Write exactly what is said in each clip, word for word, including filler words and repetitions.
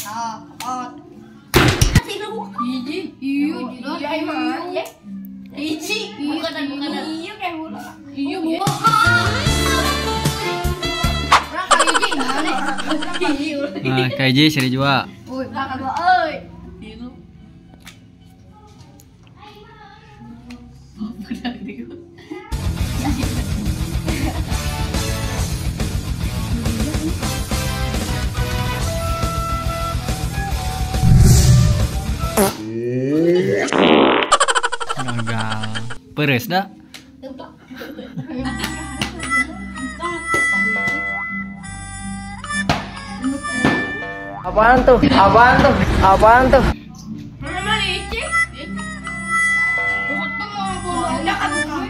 Ah, oh. Kasih lu. Iji, iyo, iya, iya. Iji, bukan bukan. Iya kayak bola. Iya, bukan. Orang kayak Iji mana? Nah, kayak Iji seri jua. Oi, belakang gua, oi. Itu. Gagal. Peres dah. Apaan tuh? Apaan tuh? Apaan tuh? Mana Iji? Ketemu bola enggak kan kamu?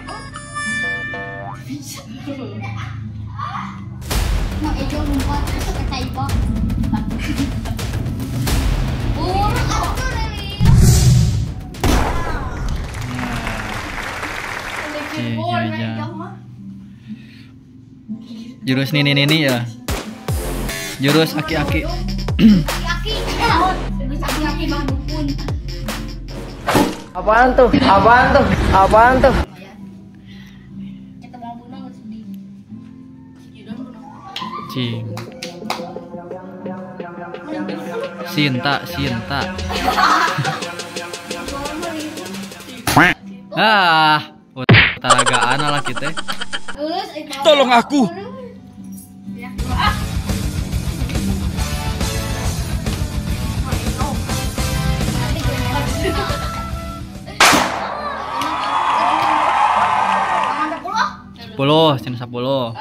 Mau Ijo lompat terus ke tembok. Buruk aku dari. Jurus nini nini ya. Jurus aki-aki. Aki-aki. Aki-aki Bang Dukun. Apaan tuh? Apaan tuh? Apaan tuh? Kita mau bunuh nggak sedih. Cing. Sinta, Sinta. Ah, taragaan lah kita. Tolong aku. Sepuluh, cina sepuluh.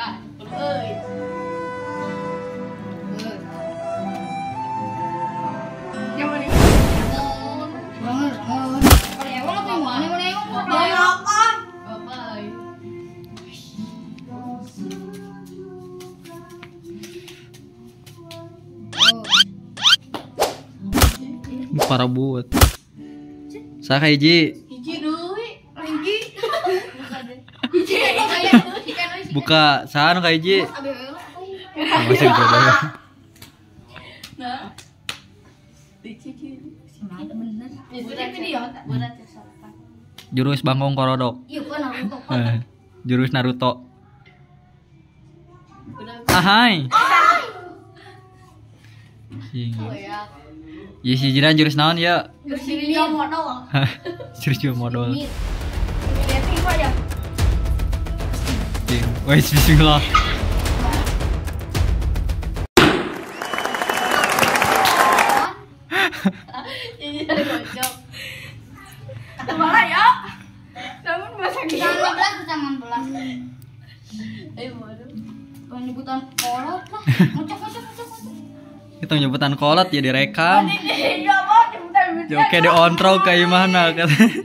Parah buat. Sa kayak Ji. Hiji deui, lagi. Buka saan kayak Ji. Masih dicoba. Nah. Jurus Bangkong Korodok. Iya kan Naruto. Eh, Jurus Naruto. Ahai. Sing. Ya si jiran jurus naon ya? Jurus dia modal. Jurus juga modal. Liatin gua aja. Sing. Wes bismillah. Ini ada kocok. Kemana ya? Namun masa gila. Jangan belas, jangan belas. Ayo waduh. Penyebutan kolot lah. Ngocok, ngocok, ngocok. Kita nyebutan kolot ya direkam. Ini dia mau nyebutan. Oke di ontro kayak mana kan?